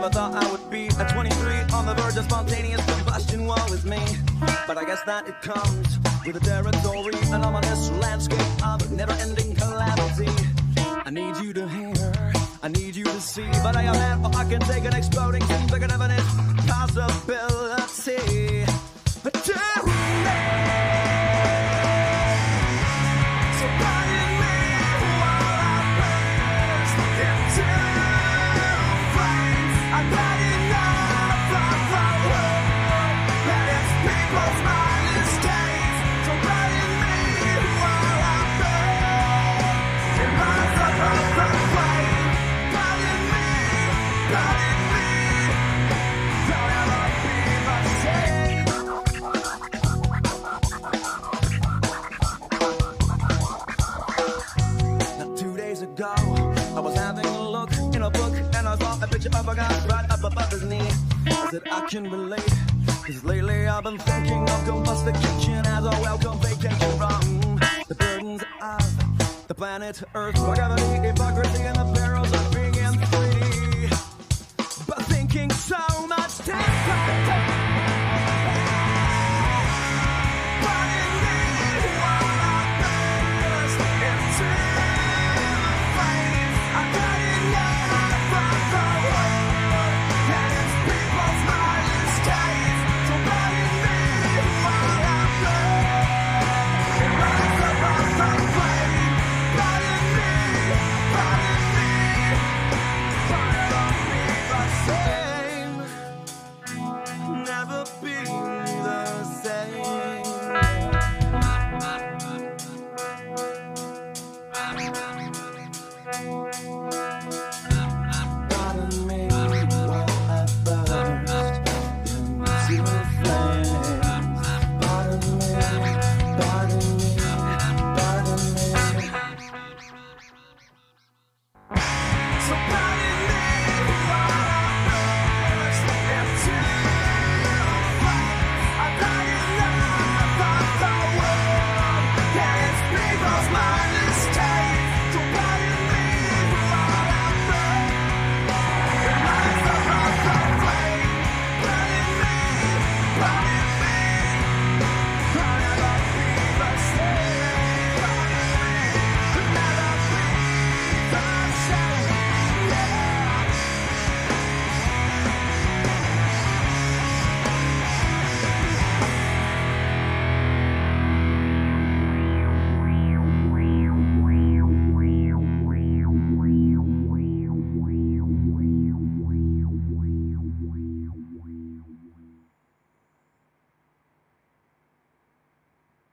never thought I would be at 23 on the verge of spontaneous combustion. Woe is me, but I guess that it comes with the territory, an ominous landscape of never-ending calamity. I need you to hear, I need you to see, but I am man, or I can take an exploding thing bigger than an possibility. To me. So guide me while I burst into flames. I've had enough of the world and its people's mindless games. So guide me while I burn in minds of the flame. Guide me, don't ever be the same. Now 2 days ago, I was having a look in a book, and I saw a picture of a guy right up above his knee. I said I can relate, cause lately I've been thinking of combustication as a welcome vacation from the burdens of the planet Earth, for gravity, hypocrisy, and the perils of being free. But thinking so much time. Never be